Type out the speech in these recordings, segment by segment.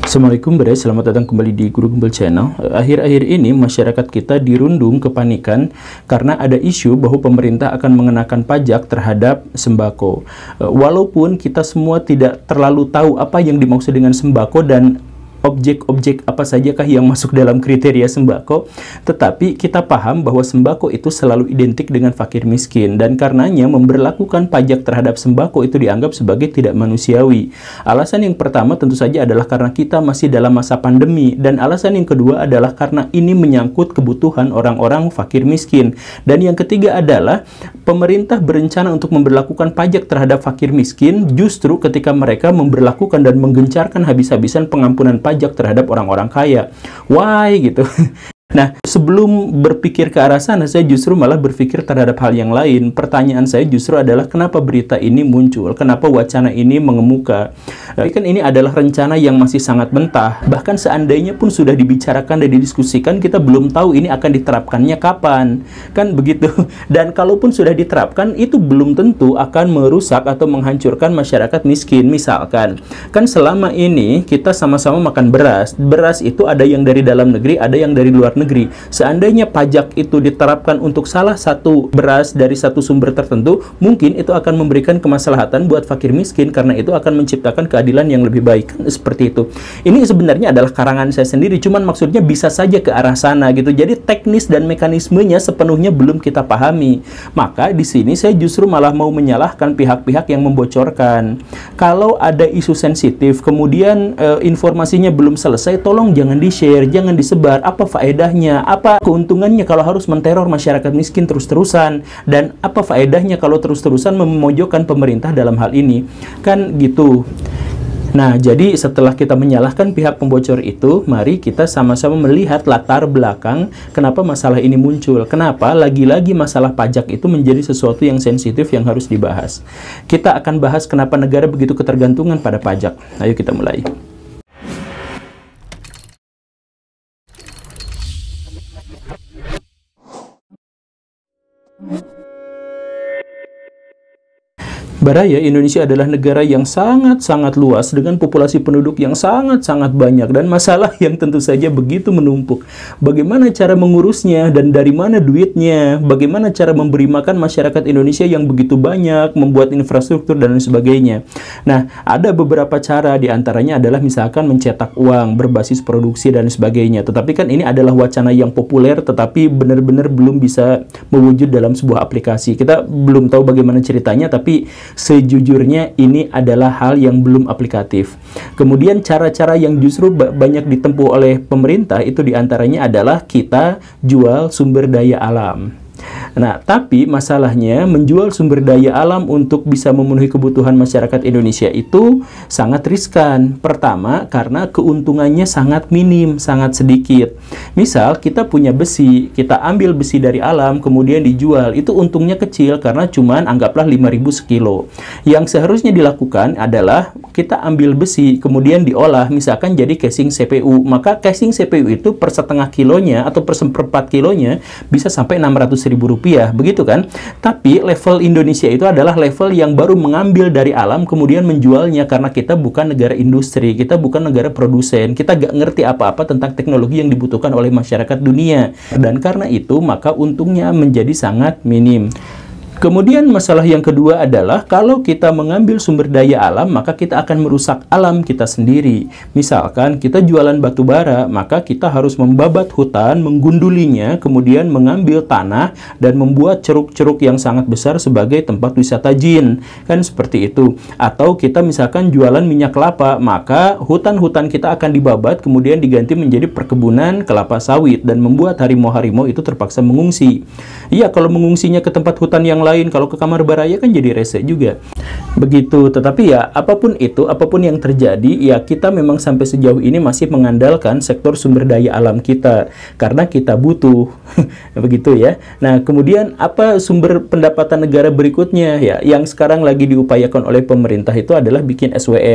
Assalamualaikum guys, selamat datang kembali di Guru Gembel Channel. Akhir-akhir ini masyarakat kita dirundung kepanikan karena ada isu bahwa pemerintah akan mengenakan pajak terhadap sembako. Walaupun kita semua tidak terlalu tahu apa yang dimaksud dengan sembako dan objek-objek apa sajakah yang masuk dalam kriteria sembako, tetapi kita paham bahwa sembako itu selalu identik dengan fakir miskin, dan karenanya memberlakukan pajak terhadap sembako itu dianggap sebagai tidak manusiawi. Alasan yang pertama tentu saja adalah karena kita masih dalam masa pandemi, dan alasan yang kedua adalah karena ini menyangkut kebutuhan orang-orang fakir miskin, dan yang ketiga adalah pemerintah berencana untuk memberlakukan pajak terhadap fakir miskin justru ketika mereka memberlakukan dan menggencarkan habis-habisan pengampunan pajak terhadap orang-orang kaya. Why gitu? Nah, sebelum berpikir ke arah sana, saya justru malah berpikir terhadap hal yang lain. Pertanyaan saya justru adalah kenapa berita ini muncul? Kenapa wacana ini mengemuka? Tapi kan ini adalah rencana yang masih sangat mentah. Bahkan seandainya pun sudah dibicarakan dan didiskusikan, kita belum tahu ini akan diterapkannya kapan. Kan begitu. Dan kalaupun sudah diterapkan, itu belum tentu akan merusak atau menghancurkan masyarakat miskin. Misalkan, kan selama ini kita sama-sama makan beras. Beras itu ada yang dari dalam negeri, ada yang dari luar negeri. Seandainya pajak itu diterapkan untuk salah satu beras dari satu sumber tertentu, mungkin itu akan memberikan kemaslahatan buat fakir miskin karena itu akan menciptakan keadilan yang lebih baik. Kan seperti itu. Ini sebenarnya adalah karangan saya sendiri, cuman maksudnya bisa saja ke arah sana gitu. Jadi teknis dan mekanismenya sepenuhnya belum kita pahami. Maka di sini saya justru malah mau menyalahkan pihak-pihak yang membocorkan. Kalau ada isu sensitif, kemudian informasinya belum selesai, tolong jangan di-share, jangan disebar. Apa faedahnya? Apa keuntungannya kalau harus menteror masyarakat miskin terus-terusan? Dan apa faedahnya kalau terus-terusan memojokkan pemerintah dalam hal ini? Kan gitu. Nah, jadi setelah kita menyalahkan pihak pembocor itu, mari kita sama-sama melihat latar belakang kenapa masalah ini muncul. Kenapa lagi-lagi masalah pajak itu menjadi sesuatu yang sensitif yang harus dibahas. Kita akan bahas kenapa negara begitu ketergantungan pada pajak. Ayo kita mulai. Baraya, Indonesia adalah negara yang sangat-sangat luas dengan populasi penduduk yang sangat-sangat banyak dan masalah yang tentu saja begitu menumpuk. Bagaimana cara mengurusnya dan dari mana duitnya? Bagaimana cara memberi makan masyarakat Indonesia yang begitu banyak, membuat infrastruktur dan lain sebagainya. Nah, ada beberapa cara, diantaranya adalah misalkan mencetak uang berbasis produksi dan sebagainya. Tetapi kan ini adalah wacana yang populer tetapi benar-benar belum bisa mewujud dalam sebuah aplikasi. Kita belum tahu bagaimana ceritanya, tapi sejujurnya ini adalah hal yang belum aplikatif. Kemudian cara-cara yang justru banyak ditempuh oleh pemerintah itu diantaranya adalah kita jual sumber daya alam. Nah, tapi masalahnya menjual sumber daya alam untuk bisa memenuhi kebutuhan masyarakat Indonesia itu sangat riskan. Pertama, karena keuntungannya sangat minim, sangat sedikit. Misal, kita punya besi, kita ambil besi dari alam, kemudian dijual. Itu untungnya kecil karena cuman anggaplah 5.000 sekilo. Yang seharusnya dilakukan adalah kita ambil besi, kemudian diolah, misalkan jadi casing CPU. Maka casing CPU itu per setengah kilonya atau per seperempat kilonya bisa sampai 600.000 rupiah, begitu kan? Tapi level Indonesia itu adalah level yang baru mengambil dari alam kemudian menjualnya karena kita bukan negara industri, kita bukan negara produsen, kita gak ngerti apa-apa tentang teknologi yang dibutuhkan oleh masyarakat dunia, dan karena itu maka untungnya menjadi sangat minim. Kemudian masalah yang kedua adalah kalau kita mengambil sumber daya alam, maka kita akan merusak alam kita sendiri. Misalkan kita jualan batu bara, maka kita harus membabat hutan, menggundulinya, kemudian mengambil tanah dan membuat ceruk-ceruk yang sangat besar sebagai tempat wisata jin. Kan seperti itu. Atau kita misalkan jualan minyak kelapa, maka hutan-hutan kita akan dibabat kemudian diganti menjadi perkebunan kelapa sawit dan membuat harimau-harimau itu terpaksa mengungsi. Iya, kalau mengungsinya ke tempat hutan yang lain, kalau ke kamar baraya kan jadi rese juga. Begitu. Tetapi ya apapun itu, apapun yang terjadi, ya kita memang sampai sejauh ini masih mengandalkan sektor sumber daya alam kita karena kita butuh. Begitu ya. Nah, kemudian apa sumber pendapatan negara berikutnya ya yang sekarang lagi diupayakan oleh pemerintah itu adalah bikin SWF.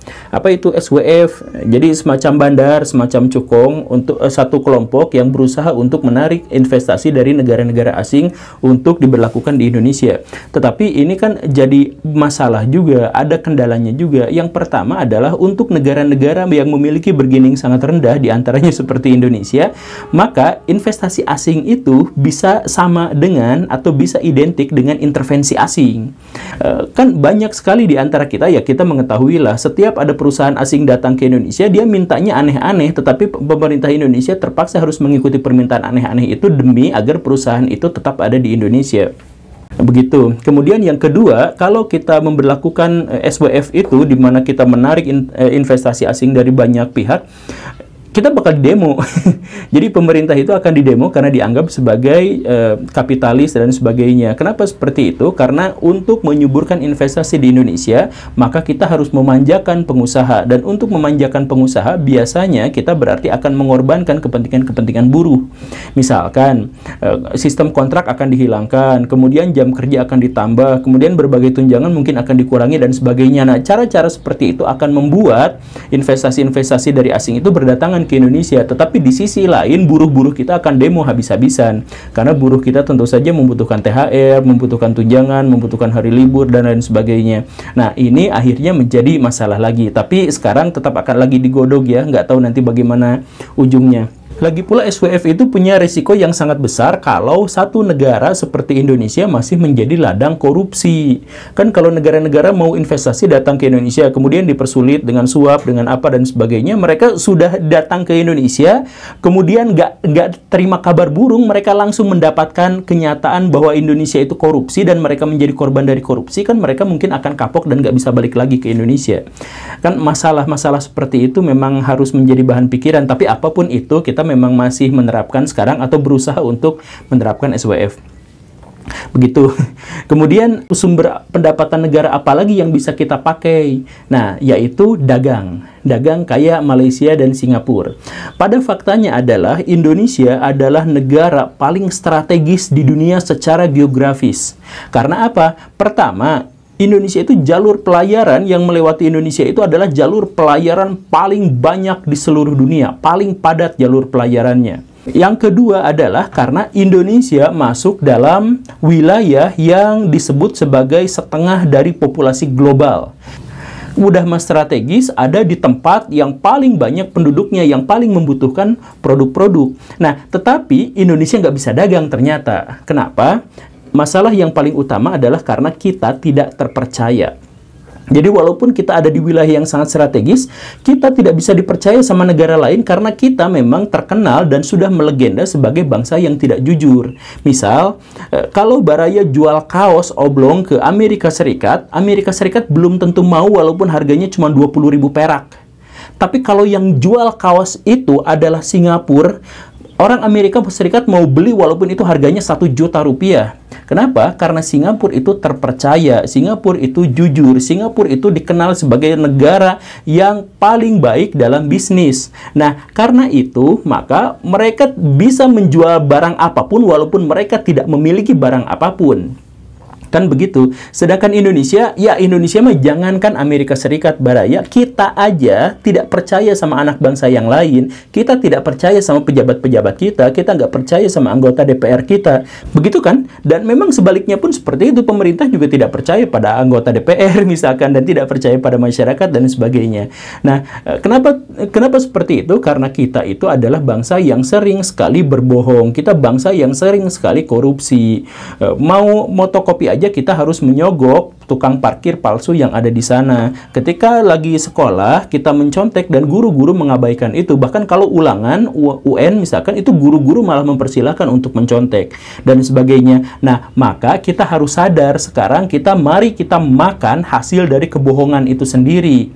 Apa itu SWF? Jadi semacam bandar, semacam cukong untuk satu kelompok yang berusaha untuk menarik investasi dari negara-negara asing untuk diberlakukan di Indonesia. Tetapi ini kan jadi masalah juga, ada kendalanya juga. Yang pertama adalah untuk negara-negara yang memiliki bargaining sangat rendah, diantaranya seperti Indonesia, maka investasi asing itu bisa sama dengan atau bisa identik dengan intervensi asing. Kan banyak sekali di antara kita, ya kita mengetahui lah, setiap ada perusahaan asing datang ke Indonesia, dia mintanya aneh-aneh, tetapi pemerintah Indonesia terpaksa harus mengikuti permintaan aneh-aneh itu demi agar perusahaan itu tetap ada di Indonesia. Begitu. Kemudian yang kedua, kalau kita memberlakukan SWF itu, di mana kita menarik investasi asing dari banyak pihak, kita bakal didemo. Jadi pemerintah itu akan didemo karena dianggap sebagai kapitalis dan sebagainya. Kenapa seperti itu? Karena untuk menyuburkan investasi di Indonesia, maka kita harus memanjakan pengusaha. Dan untuk memanjakan pengusaha, biasanya kita berarti akan mengorbankan kepentingan-kepentingan buruh. Misalkan, sistem kontrak akan dihilangkan, kemudian jam kerja akan ditambah, kemudian berbagai tunjangan mungkin akan dikurangi dan sebagainya. Nah, cara-cara seperti itu akan membuat investasi-investasi dari asing itu berdatangan ke Indonesia, tetapi di sisi lain buruh-buruh kita akan demo habis-habisan karena buruh kita tentu saja membutuhkan THR, membutuhkan tunjangan, membutuhkan hari libur dan lain sebagainya. Nah, ini akhirnya menjadi masalah lagi, tapi sekarang tetap akan lagi digodok ya, nggak tahu nanti bagaimana ujungnya. Lagi pula SWF itu punya risiko yang sangat besar kalau satu negara seperti Indonesia masih menjadi ladang korupsi. Kan kalau negara-negara mau investasi datang ke Indonesia, kemudian dipersulit dengan suap, dengan apa dan sebagainya, mereka sudah datang ke Indonesia, kemudian nggak terima kabar burung, mereka langsung mendapatkan kenyataan bahwa Indonesia itu korupsi dan mereka menjadi korban dari korupsi, kan mereka mungkin akan kapok dan nggak bisa balik lagi ke Indonesia. Kan masalah-masalah seperti itu memang harus menjadi bahan pikiran, tapi apapun itu kita memang masih menerapkan sekarang atau berusaha untuk menerapkan SWF. Begitu. Kemudian sumber pendapatan negara apa lagi yang bisa kita pakai? Nah, yaitu dagang. Dagang kayak Malaysia dan Singapura. Pada faktanya adalah Indonesia adalah negara paling strategis di dunia secara geografis. Karena apa? Pertama, Indonesia itu jalur pelayaran yang melewati Indonesia itu adalah jalur pelayaran paling banyak di seluruh dunia, paling padat jalur pelayarannya. Yang kedua adalah karena Indonesia masuk dalam wilayah yang disebut sebagai setengah dari populasi global. Udah mas strategis, ada di tempat yang paling banyak penduduknya, yang paling membutuhkan produk-produk. Nah, tetapi Indonesia nggak bisa dagang ternyata. Kenapa? Masalah yang paling utama adalah karena kita tidak terpercaya. Jadi walaupun kita ada di wilayah yang sangat strategis, kita tidak bisa dipercaya sama negara lain karena kita memang terkenal dan sudah melegenda sebagai bangsa yang tidak jujur. Misal, kalau Baraya jual kaos oblong ke Amerika Serikat belum tentu mau walaupun harganya cuma 20.000 perak. Tapi kalau yang jual kaos itu adalah Singapura, orang Amerika Serikat mau beli walaupun itu harganya 1 juta rupiah. Kenapa? Karena Singapura itu terpercaya, Singapura itu jujur, Singapura itu dikenal sebagai negara yang paling baik dalam bisnis. Nah, karena itu, maka mereka bisa menjual barang apapun walaupun mereka tidak memiliki barang apapun. Kan begitu. Sedangkan Indonesia, ya Indonesia mah jangankan Amerika Serikat, Baraya, kita aja tidak percaya sama anak bangsa yang lain, kita tidak percaya sama pejabat-pejabat kita nggak percaya sama anggota DPR kita. Begitu kan? Dan memang sebaliknya pun seperti itu, pemerintah juga tidak percaya pada anggota DPR misalkan, dan tidak percaya pada masyarakat dan sebagainya. Nah, kenapa seperti itu? Karena kita itu adalah bangsa yang sering sekali berbohong, kita bangsa yang sering sekali korupsi. Mau fotokopi aja kita harus menyogok tukang parkir palsu yang ada di sana. Ketika lagi sekolah, kita mencontek dan guru-guru mengabaikan itu. Bahkan kalau ulangan UN misalkan, itu guru-guru malah mempersilahkan untuk mencontek dan sebagainya. Nah, maka kita harus sadar sekarang, mari kita makan hasil dari kebohongan itu sendiri.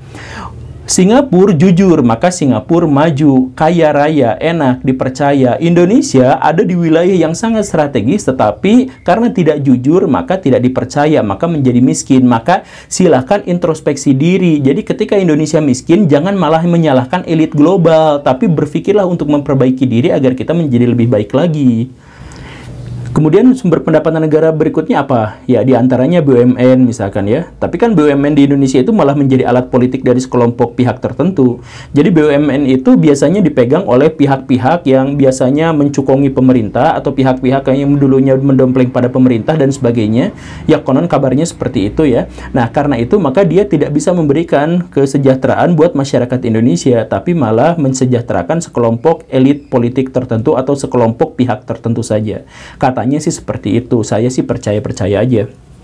Singapura jujur, maka Singapura maju, kaya raya, enak, dipercaya. Indonesia ada di wilayah yang sangat strategis, tetapi karena tidak jujur, maka tidak dipercaya, maka menjadi miskin. Maka silakan introspeksi diri. Jadi ketika Indonesia miskin, jangan malah menyalahkan elit global, tapi berpikirlah untuk memperbaiki diri agar kita menjadi lebih baik lagi. Kemudian sumber pendapatan negara berikutnya apa? Ya, diantaranya BUMN misalkan ya. Tapi kan BUMN di Indonesia itu malah menjadi alat politik dari sekelompok pihak tertentu. Jadi BUMN itu biasanya dipegang oleh pihak-pihak yang biasanya mencukongi pemerintah atau pihak-pihak yang dulunya mendompleng pada pemerintah dan sebagainya. Ya, konon kabarnya seperti itu ya. Nah, karena itu maka dia tidak bisa memberikan kesejahteraan buat masyarakat Indonesia, tapi malah mensejahterakan sekelompok elit politik tertentu atau sekelompok pihak tertentu saja. Katanya sih seperti itu, saya sih percaya-percaya aja.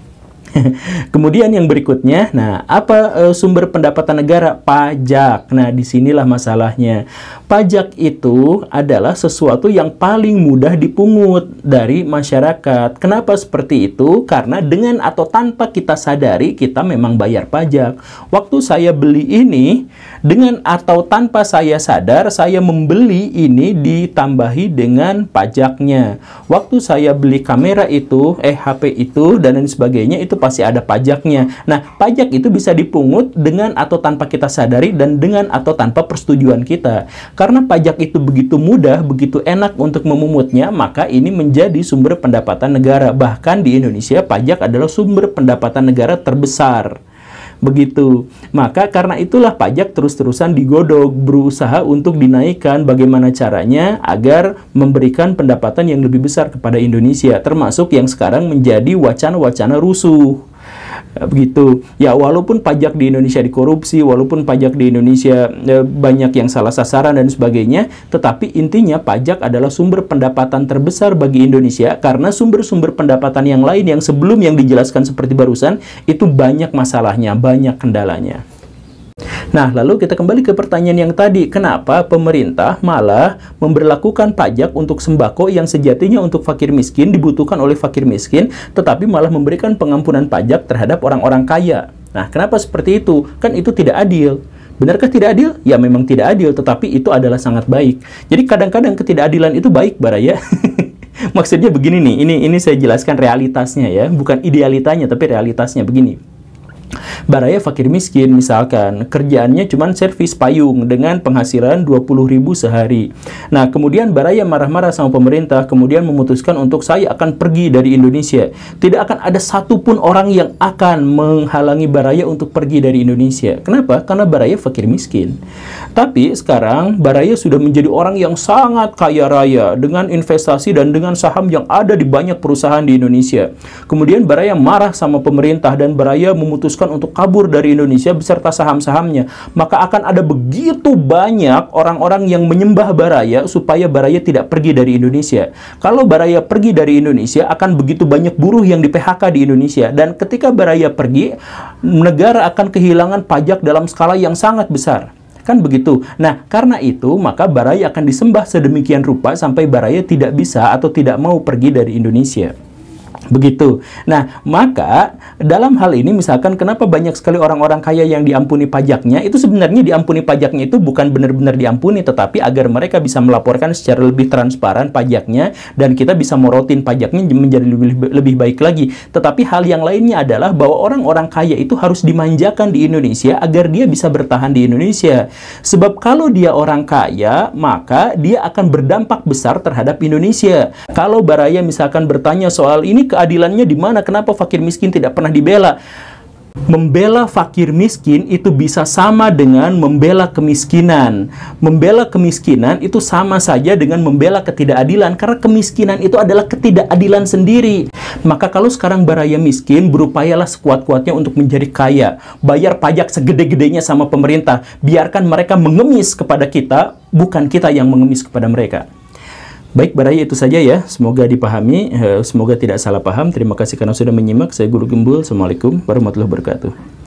Kemudian yang berikutnya, nah apa sumber pendapatan negara? Pajak. Nah disinilah masalahnya. Pajak itu adalah sesuatu yang paling mudah dipungut dari masyarakat. Kenapa seperti itu? Karena dengan atau tanpa kita sadari, kita memang bayar pajak. Waktu saya beli ini, dengan atau tanpa saya sadar, saya membeli ini ditambahi dengan pajaknya. Waktu saya beli kamera itu, HP itu, dan lain sebagainya, itu pasti ada pajaknya. Nah, pajak itu bisa dipungut dengan atau tanpa kita sadari dan dengan atau tanpa persetujuan kita. Karena pajak itu begitu mudah, begitu enak untuk memungutnya, maka ini menjadi sumber pendapatan negara. Bahkan di Indonesia, pajak adalah sumber pendapatan negara terbesar. Begitu. Maka karena itulah pajak terus-terusan digodok, berusaha untuk dinaikkan bagaimana caranya agar memberikan pendapatan yang lebih besar kepada Indonesia, termasuk yang sekarang menjadi wacana-wacana rusuh. Begitu. Ya, walaupun pajak di Indonesia dikorupsi, walaupun pajak di Indonesia banyak yang salah sasaran dan sebagainya, tetapi intinya pajak adalah sumber pendapatan terbesar bagi Indonesia karena sumber-sumber pendapatan yang lain yang sebelum yang dijelaskan seperti barusan itu banyak masalahnya, banyak kendalanya. Nah, lalu kita kembali ke pertanyaan yang tadi, kenapa pemerintah malah memberlakukan pajak untuk sembako yang sejatinya untuk fakir miskin, dibutuhkan oleh fakir miskin, tetapi malah memberikan pengampunan pajak terhadap orang-orang kaya. Nah, kenapa seperti itu? Kan itu tidak adil. Benarkah tidak adil? Ya, memang tidak adil, tetapi itu adalah sangat baik. Jadi kadang-kadang ketidakadilan itu baik, Baraya. Maksudnya begini nih, ini saya jelaskan realitasnya ya, bukan idealitanya, tapi realitasnya begini. Baraya fakir miskin misalkan kerjaannya cuma servis payung dengan penghasilan 20.000 sehari. Nah, kemudian Baraya marah-marah sama pemerintah, kemudian memutuskan untuk saya akan pergi dari Indonesia. Tidak akan ada satupun orang yang akan menghalangi Baraya untuk pergi dari Indonesia. Kenapa? Karena Baraya fakir miskin. Tapi sekarang Baraya sudah menjadi orang yang sangat kaya raya dengan investasi dan dengan saham yang ada di banyak perusahaan di Indonesia. Kemudian Baraya marah sama pemerintah dan Baraya memutuskan untuk kabur dari Indonesia beserta saham-sahamnya. Maka akan ada begitu banyak orang-orang yang menyembah Baraya supaya Baraya tidak pergi dari Indonesia. Kalau Baraya pergi dari Indonesia, akan begitu banyak buruh yang di-PHK di Indonesia. Dan ketika Baraya pergi, negara akan kehilangan pajak dalam skala yang sangat besar. Kan begitu. Nah, karena itu, maka Baraya akan disembah sedemikian rupa sampai Baraya tidak bisa atau tidak mau pergi dari Indonesia. Begitu. Nah, maka dalam hal ini misalkan kenapa banyak sekali orang-orang kaya yang diampuni pajaknya, itu sebenarnya diampuni pajaknya itu bukan benar-benar diampuni, tetapi agar mereka bisa melaporkan secara lebih transparan pajaknya dan kita bisa morotin pajaknya menjadi lebih baik lagi. Tetapi hal yang lainnya adalah bahwa orang-orang kaya itu harus dimanjakan di Indonesia agar dia bisa bertahan di Indonesia. Sebab kalau dia orang kaya, maka dia akan berdampak besar terhadap Indonesia. Kalau Baraya misalkan bertanya soal ini keadilannya di mana? Kenapa fakir miskin tidak pernah dibela? Membela fakir miskin itu bisa sama dengan membela kemiskinan. Membela kemiskinan itu sama saja dengan membela ketidakadilan, karena kemiskinan itu adalah ketidakadilan sendiri. Maka kalau sekarang Baraya miskin, berupayalah sekuat-kuatnya untuk menjadi kaya. Bayar pajak segede-gedenya sama pemerintah. Biarkan mereka mengemis kepada kita, bukan kita yang mengemis kepada mereka. Baik, Baraya itu saja ya. Semoga dipahami, semoga tidak salah paham. Terima kasih karena sudah menyimak. Saya Guru Gembul. Assalamualaikum warahmatullahi wabarakatuh.